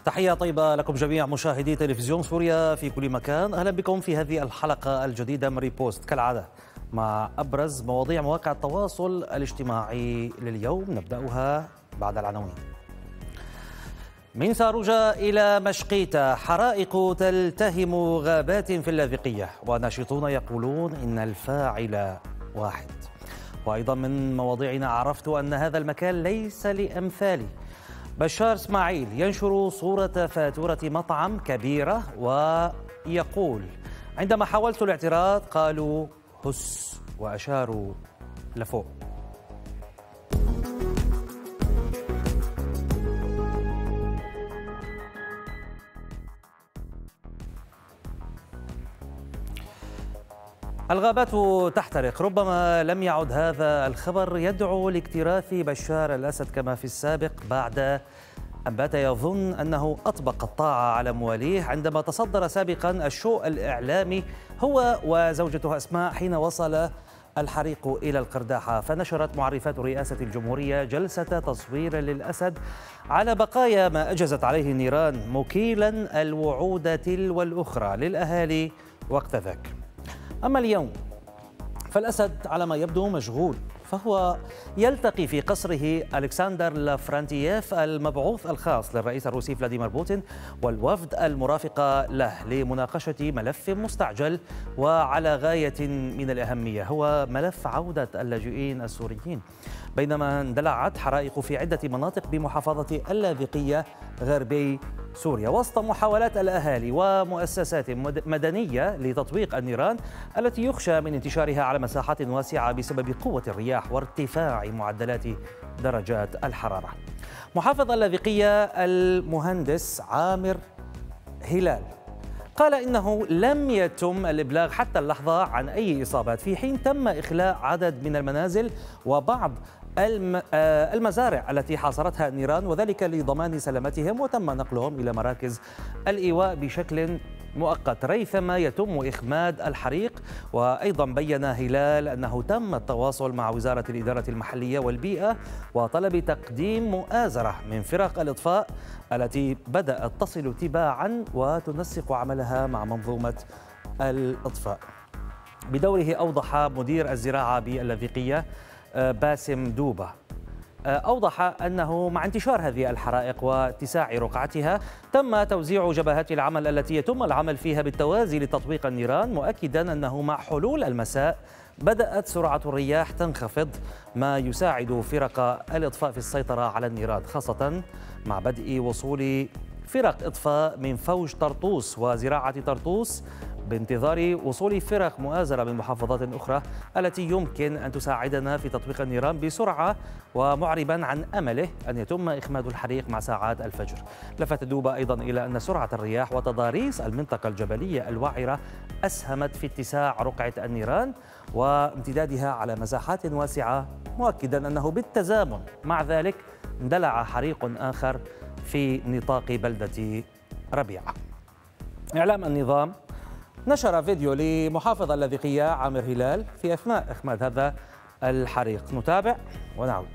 تحية طيبة لكم جميع مشاهدي تلفزيون سوريا في كل مكان. أهلا بكم في هذه الحلقة الجديدة من ريبوست كالعادة مع أبرز مواضيع مواقع التواصل الاجتماعي لليوم. نبدأها بعد العناوين. من ساروجة إلى مشقيتة حرائق تلتهم غابات في اللاذقية وناشطون يقولون إن الفاعل واحد. وأيضا من مواضيعنا عرفت أن هذا المكان ليس لأمثالي. بشار اسماعيل ينشر صورة فاتورة مطعم كبيرة ويقول عندما حاولت الاعتراض قالوا هس وأشاروا لفوق. الغابات تحترق. ربما لم يعد هذا الخبر يدعو لاكتراث بشار الأسد كما في السابق بعد أن بات يظن أنه أطبق الطاعة على مواليه عندما تصدر سابقا الشو الإعلامي هو وزوجته أسماء حين وصل الحريق إلى القرداحة. فنشرت معرفات رئاسة الجمهورية جلسة تصوير للأسد على بقايا ما أجزت عليه النيران مكيلا الوعود تلو الأخرى للأهالي وقت ذاك. أما اليوم فالأسد على ما يبدو مشغول، فهو يلتقي في قصره ألكسندر لافرانتييف المبعوث الخاص للرئيس الروسي فلاديمير بوتين والوفد المرافق له لمناقشة ملف مستعجل وعلى غاية من الأهمية، هو ملف عودة اللاجئين السوريين. بينما اندلعت حرائق في عدة مناطق بمحافظة اللاذقية غربي سوريا وسط محاولات الأهالي ومؤسسات مدنية لتطويق النيران التي يخشى من انتشارها على مساحات واسعة بسبب قوة الرياح وارتفاع معدلات درجات الحرارة. محافظ اللاذقية المهندس عامر هلال قال إنه لم يتم الإبلاغ حتى اللحظة عن أي إصابات، في حين تم إخلاء عدد من المنازل وبعض المزارع التي حاصرتها النيران وذلك لضمان سلامتهم، وتم نقلهم إلى مراكز الإيواء بشكل مؤقت ريثما يتم إخماد الحريق. وأيضا بيّن هلال أنه تم التواصل مع وزارة الإدارة المحلية والبيئة وطلب تقديم مؤازرة من فرق الإطفاء التي بدأت تصل تباعا وتنسق عملها مع منظومة الإطفاء. بدوره أوضح مدير الزراعة باللاذقية باسم دوبة أوضح أنه مع انتشار هذه الحرائق واتساع رقعتها تم توزيع جبهات العمل التي يتم العمل فيها بالتوازي لتطبيق النيران، مؤكدا أنه مع حلول المساء بدأت سرعة الرياح تنخفض ما يساعد فرق الإطفاء في السيطرة على النيران، خاصة مع بدء وصول فرق إطفاء من فوج طرطوس وزراعة طرطوس بانتظار وصول فرق مؤازرة من محافظات أخرى التي يمكن أن تساعدنا في تطبيق النيران بسرعة، ومعربا عن أمله أن يتم إخماد الحريق مع ساعات الفجر. لفت دوبة أيضا إلى أن سرعة الرياح وتضاريس المنطقة الجبلية الوعرة أسهمت في اتساع رقعة النيران وامتدادها على مساحات واسعة، مؤكدا أنه بالتزامن مع ذلك اندلع حريق آخر في نطاق بلدة ربيعة. إعلام النظام نشر فيديو لمحافظ اللاذقية عامر هلال في أثناء إخماد هذا الحريق. نتابع ونعود.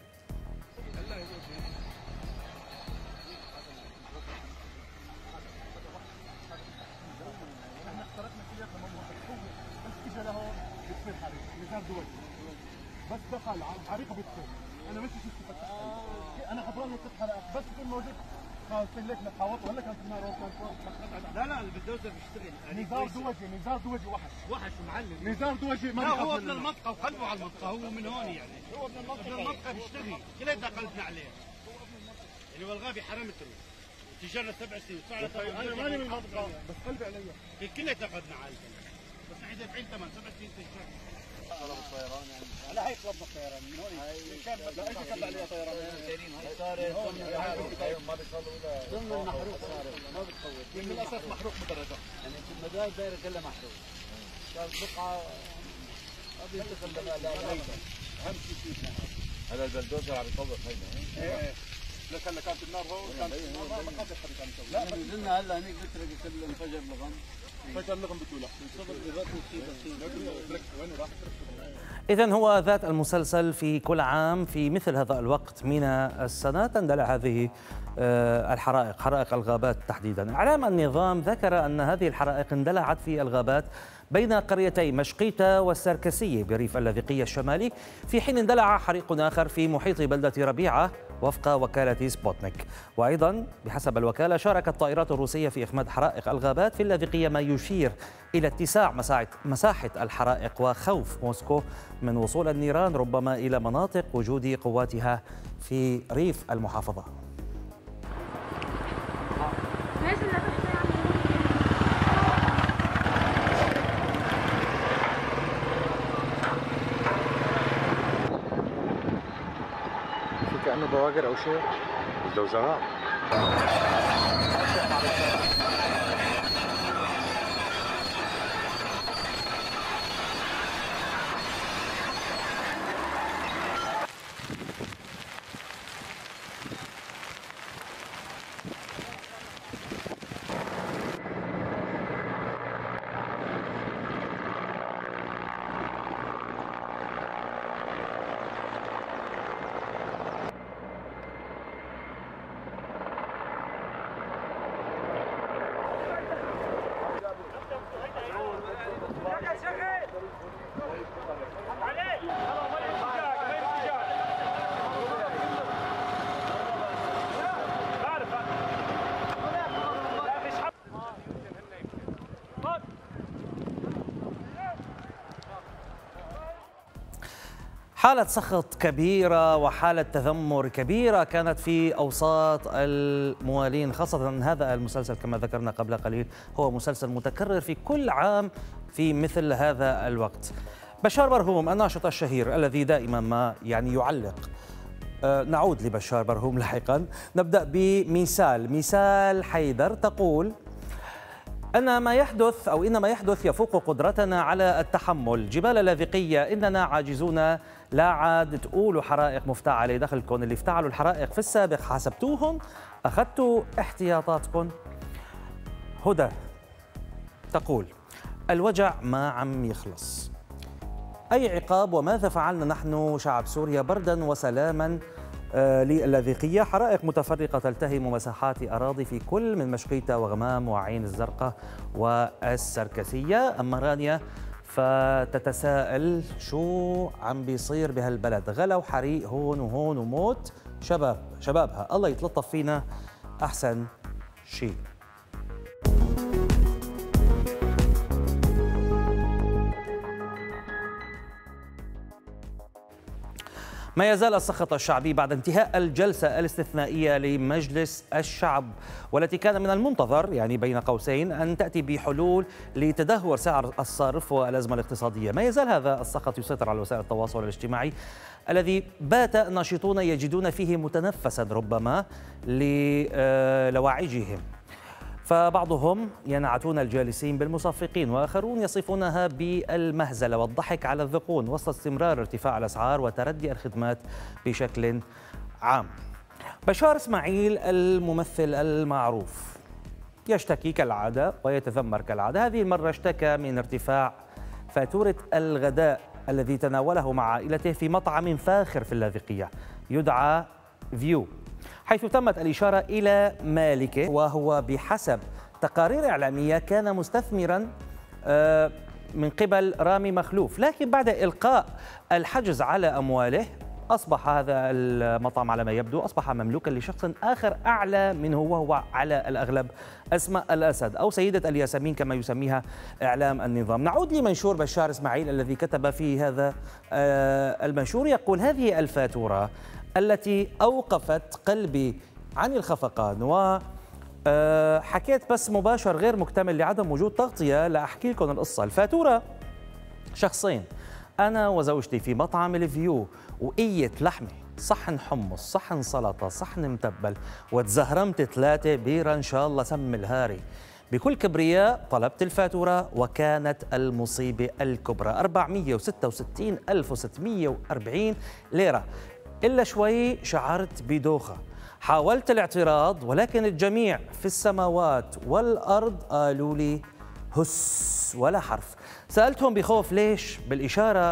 بس دخل على الحريق بيطفي. انا مش شفت انا خبران انه تتحرق بس يكون موجود خلاص لك نحاوط ولا كانت النار لا البلدوزر بيشتغل. نزار دوجي وحش معلم. نزار دوجي ما هو ابن المنطقه وقلبه على المنطقه، هو من هون يعني هو ابن المنطقه بيشتغل كلنا قلبنا عليه يعني والغابي حرام تروح تجرنا 7 سنين انا ماني من المنطقه بس قلبي علي كلنا قلبنا عليه بس احنا دافعين ثمن 7 سنين تجرنا طلب الطيران يعني لا هي طلبنا الطيران من هون لا ايش كتب عليها طيران هي صارت ما بيصلوا ولا ضمن المحروق صارت ما بتخوف من الاساس محروق مدرجه يعني في المدار دايره كلها محروق صارت بقعه ما بينتقل لا اهم شيء هذا البلدوزر عم يطبق هيدا ايه لكن كانت النار هون كانت ما قدرت حد لا نزلنا هلا هنيك نترك كل انفجر لغم فجر لغم بتولع إذن هو ذات المسلسل في كل عام في مثل هذا الوقت من السنة تندلع هذه الحرائق، حرائق الغابات تحديدا. إعلام النظام ذكر أن هذه الحرائق اندلعت في الغابات بين قريتي مشقيتة والسركسية بريف اللاذقية الشمالي، في حين اندلع حريق آخر في محيط بلدة ربيعة وفق وكالة سبوتنيك. وأيضا بحسب الوكالة شاركت الطائرات الروسية في إخماد حرائق الغابات في اللاذقية، ما يشير إلى اتساع مساحة الحرائق وخوف موسكو من وصول النيران ربما إلى مناطق وجود قواتها في ريف المحافظة. كأنه بواقر أو شيء الزوزنات. حالة سخط كبيرة وحالة تذمر كبيرة كانت في أوساط الموالين، خاصة هذا المسلسل كما ذكرنا قبل قليل هو مسلسل متكرر في كل عام في مثل هذا الوقت. بشار برهوم الناشط الشهير الذي دائما ما يعلق، نعود لبشار برهوم لاحقا. نبدأ بميسال حيدر تقول أن ما يحدث يفوق قدرتنا على التحمل. جبال اللاذقية إننا عاجزون، لا عاد تقولوا حرائق مفتعلة، دخلكم اللي افتعلوا الحرائق في السابق حاسبتوهم، أخذتوا احتياطاتكم. هدى تقول الوجع ما عم يخلص، أي عقاب وماذا فعلنا نحن شعب سوريا بردا وسلاما للاذقية. حرائق متفرقة تلتهم مساحات أراضي في كل من مشقيتة وغمام وعين الزرقاء والسركسية. أما رانيا فتتساءل شو عم بيصير بهالبلد، غلا وحريق هون وهون وموت شبابها، الله يتلطف فينا أحسن شيء. ما يزال السخط الشعبي بعد انتهاء الجلسة الاستثنائية لمجلس الشعب، والتي كان من المنتظر بين قوسين أن تأتي بحلول لتدهور سعر الصرف والأزمة الاقتصادية. ما يزال هذا السخط يسيطر على وسائل التواصل الاجتماعي، الذي بات الناشطون يجدون فيه متنفسا ربما للواعجهم، فبعضهم ينعتون الجالسين بالمصفقين، وآخرون يصفونها بالمهزلة والضحك على الذقون وسط استمرار ارتفاع الأسعار وتردي الخدمات بشكل عام. بشار إسماعيل الممثل المعروف يشتكي كالعادة ويتذمر كالعادة. هذه المرة اشتكى من ارتفاع فاتورة الغداء الذي تناوله مع عائلته في مطعم فاخر في اللاذقية يدعى فيو، حيث تمت الإشارة إلى مالكه، وهو بحسب تقارير إعلامية كان مستثمرا من قبل رامي مخلوف، لكن بعد إلقاء الحجز على أمواله أصبح هذا المطعم على ما يبدو أصبح مملوكا لشخص آخر أعلى منه، وهو على الأغلب أسماء الأسد أو سيدة الياسمين كما يسميها إعلام النظام. نعود لمنشور بشار إسماعيل الذي كتب في هذا المنشور، يقول هذه الفاتورة التي أوقفت قلبي عن الخفقان، وحكيت بس مباشر غير مكتمل لعدم وجود تغطية. لأحكي لكم القصة. الفاتورة شخصين، أنا وزوجتي في مطعم الفيو، وقية لحمة، صحن حمص، صحن سلطة، صحن متبل، وتزهرمت 3 بيرة إن شاء الله سم الهاري. بكل كبرياء طلبت الفاتورة وكانت المصيبة الكبرى 466,640 ليرة. إلا شوي شعرت بدوخة، حاولت الاعتراض ولكن الجميع في السماوات والأرض قالوا لي هس ولا حرف. سألتهم بخوف ليش، بالإشارة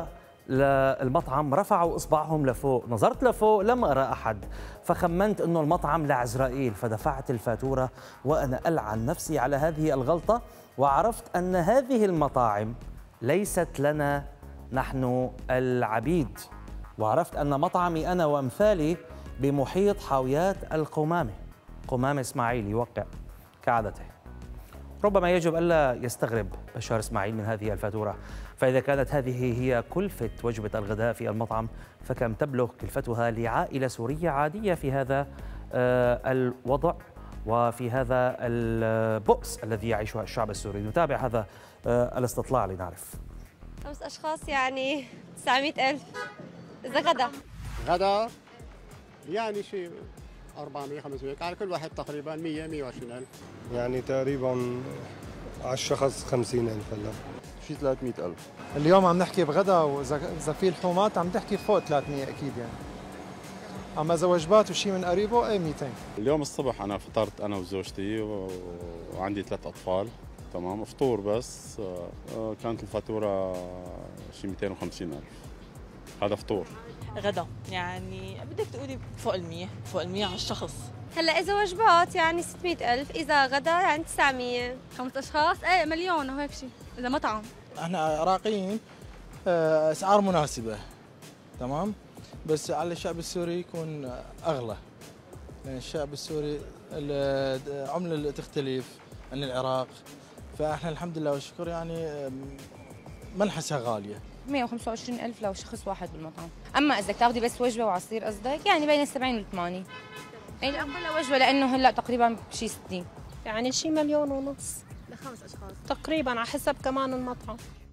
للمطعم رفعوا إصبعهم لفوق، نظرت لفوق لم أرى أحد، فخمنت أنه المطعم لعزرائيل، فدفعت الفاتورة وأنا ألعن نفسي على هذه الغلطة، وعرفت أن هذه المطاعم ليست لنا نحن العبيد، وعرفت أن مطعمي أنا وأمثالي بمحيط حاويات القمامة. قمامة إسماعيل يوقع كعادته. ربما يجب ألا يستغرب بشار إسماعيل من هذه الفاتورة، فإذا كانت هذه هي كلفة وجبة الغداء في المطعم، فكم تبلغ كلفتها لعائلة سورية عادية في هذا الوضع وفي هذا البؤس الذي يعيشه الشعب السوري؟ نتابع هذا الاستطلاع لنعرف. 5 أشخاص يعني 900,000 إذا غدا يعني شيء 400 500 على كل واحد تقريبا 100 120 ألف. يعني تقريبا على الشخص 50,000 هلا شي 300,000. اليوم عم نحكي بغدا، وإذا في لحومات عم تحكي فوق 300 أكيد يعني. أما إذا وجبات وشي من قريبه أي 200. اليوم الصبح أنا فطرت أنا وزوجتي وعندي 3 أطفال، تمام، فطور بس كانت الفاتورة شي 250,000. هذا فطور. غدا يعني بدك تقولي فوق ال100 على الشخص. هلا إذا وجبات يعني 600,000، إذا غدا يعني 900. 5 أشخاص ايه مليون وهيك شيء إذا مطعم. احنا عراقيين اسعار مناسبه، تمام، بس على الشعب السوري يكون اغلى، لان الشعب السوري العمله تختلف عن العراق، فاحنا الحمد لله والشكر يعني ما نحسها غاليه. 125,000 لو شخص واحد بالمطعم. اما اذا تاخذي بس وجبه وعصير قصدك يعني بين 70 و80. يعني الافضل وجبه لانه هلا تقريبا شيء 60. يعني شيء 1.5 مليون ل5 أشخاص تقريبا على حسب كمان المطعم.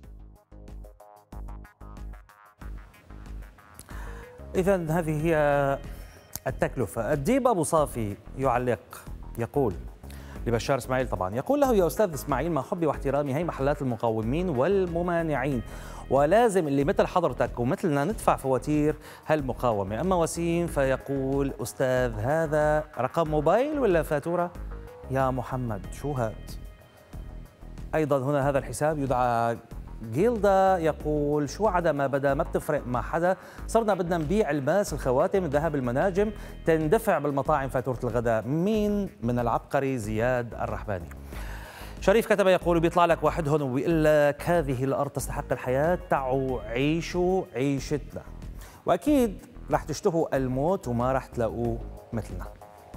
إذن هذه هي التكلفة. الديب أبو صافي يعلق يقول لبشار إسماعيل، طبعا يقول له: يا أستاذ إسماعيل، مع حبي واحترامي، هي محلات المقاومين والممانعين، ولازم اللي مثل حضرتك ومثلنا ندفع فواتير هالمقاومة. أما وسيم فيقول: أستاذ، هذا رقم موبايل ولا فاتورة؟ يا محمد شو هاد؟ أيضا هنا هذا الحساب يدعى جيلدا، يقول: شو عدا ما بدا ما بتفرق مع حدا، صرنا بدنا نبيع الماس، الخواتم، الذهب، المناجم، تندفع بالمطاعم فاتورة الغداء. مين من العبقري زياد الرحباني. شريف كتب يقول: بيطلع لك واحد هون وبيقول لك هذه الأرض تستحق الحياة، تعوا عيشوا عيشتنا، وأكيد رح تشتهوا الموت وما رح تلاقوه مثلنا.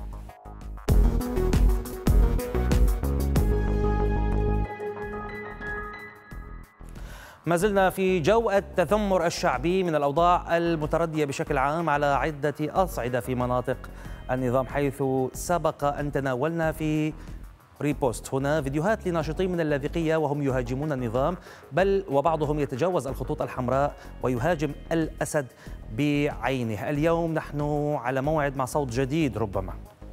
ما زلنا في جو التذمر الشعبي من الأوضاع المتردية بشكل عام على عدة أصعدة في مناطق النظام، حيث سبق أن تناولنا في ريبوست هنا فيديوهات لناشطين من اللاذقية وهم يهاجمون النظام، بل وبعضهم يتجاوز الخطوط الحمراء ويهاجم الأسد بعينه. اليوم نحن على موعد مع صوت جديد، ربما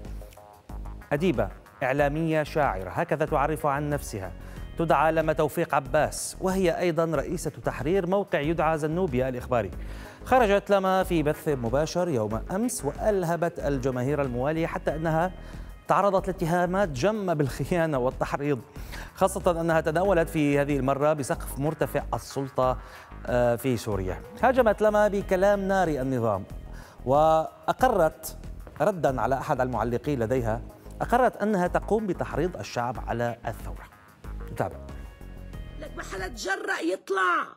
أديبة، إعلامية، شاعرة، هكذا تعرف عن نفسها، تدعى لما توفيق عباس، وهي أيضا رئيسة تحرير موقع يدعى زنوبيا الإخباري. خرجت لما في بث مباشر يوم أمس وألهبت الجماهير الموالية، حتى أنها تعرضت لاتهامات جمة بالخيانة والتحريض، خاصة أنها تناولت في هذه المرة بسقف مرتفع السلطة في سوريا. هاجمت لما بكلام ناري النظام، وأقرت ردا على أحد المعلقين لديها، أقرت أنها تقوم بتحريض الشعب على الثورة. نتابع. لك ما حدا تجرأ يطلع،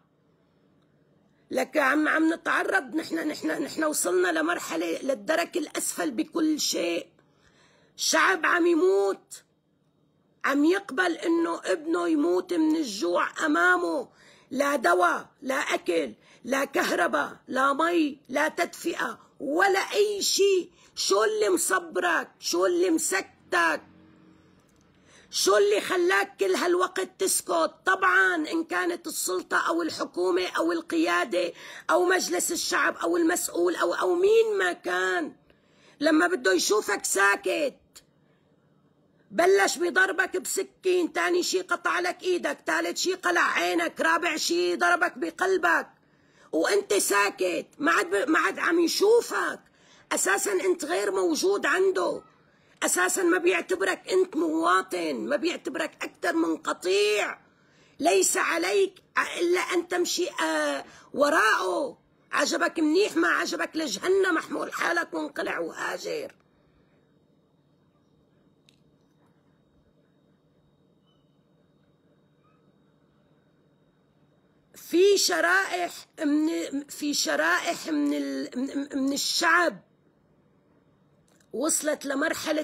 لك عم نتعرض، نحن وصلنا لمرحلة للدرك الأسفل بكل شيء. الشعب عم يموت، عم يقبل انه ابنه يموت من الجوع امامه، لا دواء، لا اكل، لا كهرباء، لا مي، لا تدفئة ولا اي شيء. شو اللي مصبرك؟ شو اللي مسكتك؟ شو اللي خلاك كل هالوقت تسكت؟ طبعا إن كانت السلطة أو الحكومة أو القيادة أو مجلس الشعب أو المسؤول أو مين ما كان، لما بده يشوفك ساكت بلش بضربك بسكين، تاني شي قطع لك إيدك، ثالث شي قلع عينك، رابع شي ضربك بقلبك، وأنت ساكت، ما عاد عم يشوفك. أساسا أنت غير موجود عنده، أساساً ما بيعتبرك أنت مواطن، ما بيعتبرك أكثر من قطيع. ليس عليك إلا أن تمشي وراءه. عجبك منيح، ما عجبك لجهنم محمول حالك وانقلع وهاجر. في شرائح من الشعب وصلت لمرحلة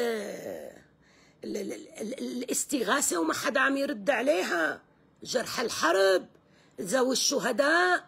الاستغاثة وما حدا عم يرد عليها. جرح الحرب، ذوي الشهداء،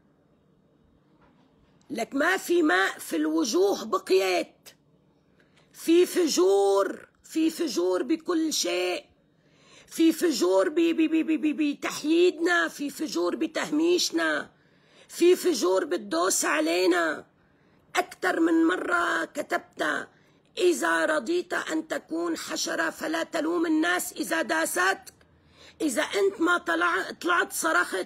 لك ما في ماء في الوجوه بقيت. في فجور بكل شيء، في فجور بتحييدنا، في فجور بتهميشنا، في فجور بتدوس علينا. أكثر من مرة كتبت: إذا رضيت أن تكون حشرة فلا تلوم الناس إذا داستك. إذا أنت ما طلعت صرخت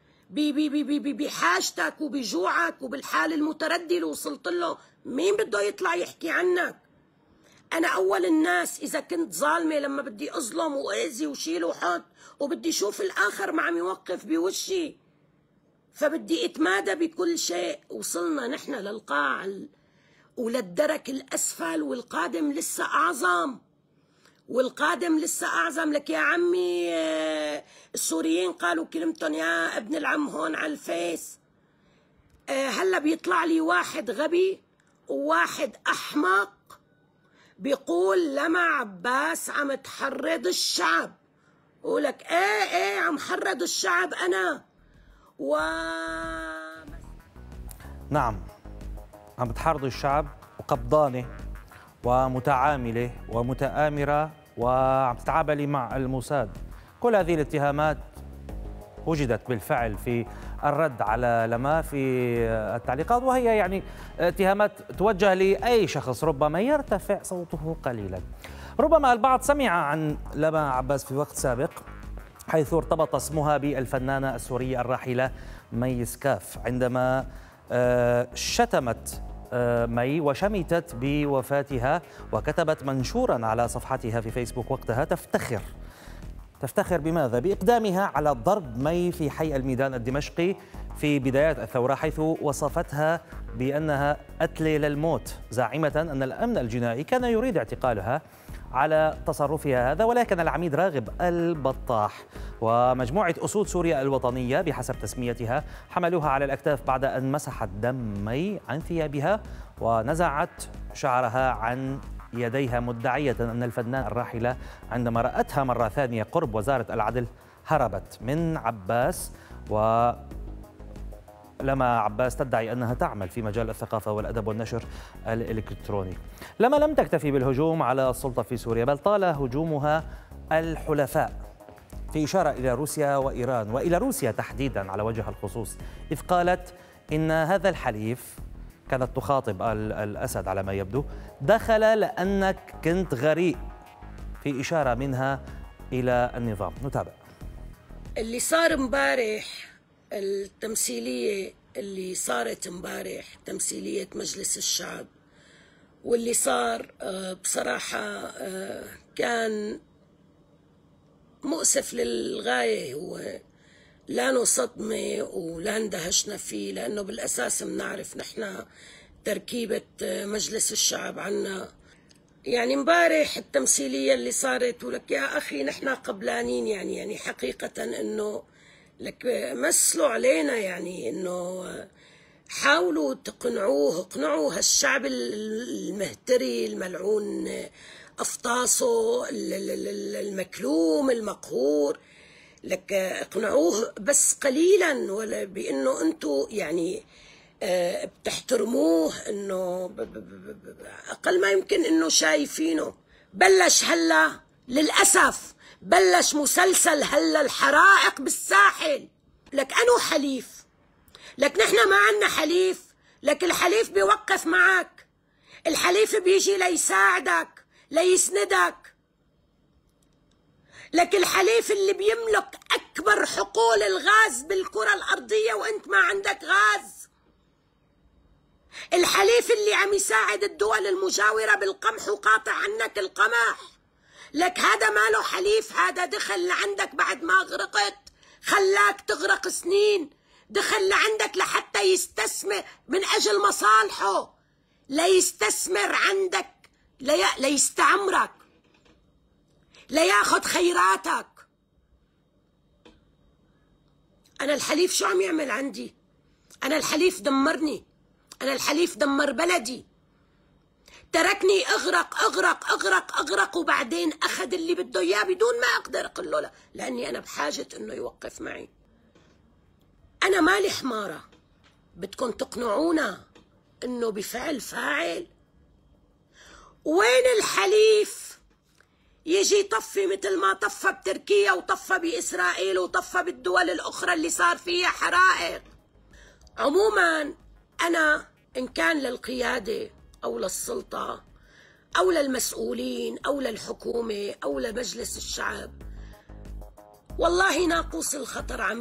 بحاجتك وبجوعك وبالحال المتردي اللي وصلت له، مين بده يطلع يحكي عنك؟ أنا أول الناس إذا كنت ظالمة لما بدي أظلم وأذي وشيل وحط وبدي أشوف الآخر ما عم يوقف بوشي، فبدي أتمادى بكل شيء. وصلنا نحن للقاع وللدرك الأسفل، والقادم لسه أعظم، والقادم لسه أعظم. لك يا عمي السوريين قالوا كلمتهم يا ابن العم هون على الفيس. هلا بيطلع لي واحد غبي وواحد أحمق بيقول لما عباس عم تحرض الشعب. ولك ايه عم حرض الشعب أنا نعم، عم بتحرض الشعب وقبضانة ومتعاملة ومتآمرة وعم تتعاملي مع الموساد. كل هذه الاتهامات وجدت بالفعل في الرد على لما في التعليقات، وهي يعني اتهامات توجه لأي شخص ربما يرتفع صوته قليلا. ربما البعض سمع عن لما عباس في وقت سابق حيث ارتبط اسمها بالفنانة السورية الراحلة مي سكاف عندما شتمت مي وشمتت بوفاتها، وكتبت منشورا على صفحتها في فيسبوك وقتها تفتخر بماذا؟ بإقدامها على ضرب مي في حي الميدان الدمشقي في بدايات الثورة، حيث وصفتها بأنها قتلة للموت، زاعمة أن الأمن الجنائي كان يريد اعتقالها على تصرفها هذا. ولكن العميد راغب البطاح ومجموعة أسود سوريا الوطنية بحسب تسميتها حملوها على الأكتاف بعد أن مسحت دم مي عن ثيابها ونزعت شعرها عن يديها، مدعية أن الفنانة الراحلة عندما رأتها مرة ثانية قرب وزارة العدل هربت من عباس. لما عباس تدعي أنها تعمل في مجال الثقافة والأدب والنشر الإلكتروني. لما لم تكتفي بالهجوم على السلطة في سوريا، بل طال هجومها الحلفاء، في إشارة إلى روسيا وإيران، وإلى روسيا تحديدا على وجه الخصوص، إذ قالت إن هذا الحليف، كانت تخاطب الأسد على ما يبدو، دخل لأنك كنت غريء، في إشارة منها إلى النظام. نتابع اللي صار مبارح. التمثيلية اللي صارت امبارح، تمثيلية مجلس الشعب، واللي صار بصراحة كان مؤسف للغاية. هو لا صدمة ولا اندهشنا فيه، لأنه بالأساس بنعرف نحن تركيبة مجلس الشعب عنا. يعني مبارح التمثيلية اللي صارت، ولك يا أخي نحن قبلانين يعني حقيقة إنه لك مثلوا علينا، يعني إنه حاولوا تقنعوه، اقنعوا هالشعب المهتري الملعون أفطاسه المكلوم المقهور، لك اقنعوه بس قليلا، ولا بأنه أنتوا يعني بتحترموه، انه اقل ما يمكن انه شايفينه. بلش هلا للاسف بلش مسلسل هلا الحرائق بالساحل. لك انو حليف؟ لك نحن ما عنا حليف، لك الحليف بيوقف معك، الحليف بيجي ليساعدك ليسندك. لك الحليف اللي بيملك اكبر حقول الغاز بالكرة الارضية وانت ما عندك غاز، الحليف اللي عم يساعد الدول المجاورة بالقمح وقاطع عنك القمح، لك هذا ما له حليف، هذا دخل لعندك بعد ما غرقت، خلاك تغرق سنين، دخل لعندك لحتى يستثمر من أجل مصالحه، ليستثمر عندك، ليستعمرك، لياخد خيراتك. أنا الحليف شو عم يعمل عندي؟ أنا الحليف دمرني، أنا الحليف دمر بلدي، تركني أغرق أغرق أغرق أغرق، وبعدين أخذ اللي بده إياه بدون ما أقدر أقول له لا، لأني أنا بحاجة إنه يوقف معي. أنا مالي حمارة، بدكم تقنعونا إنه بفعل فاعل. وين الحليف يجي يطفي مثل ما طفى بتركيا وطفى بإسرائيل وطفى بالدول الأخرى اللي صار فيها حرائق؟ عموما أنا إن كان للقيادة أو للسلطة أو للمسؤولين أو للحكومة أو لمجلس الشعب، والله ناقوس الخطر عم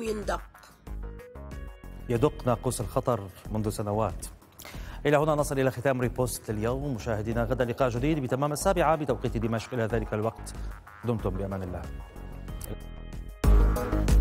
يدق ناقوس الخطر منذ سنوات. إلى هنا نصل إلى ختام ريبوست اليوم. مشاهدينا، غدا لقاء جديد بتمام 7 بتوقيت دمشق. إلى ذلك الوقت دمتم بأمان الله.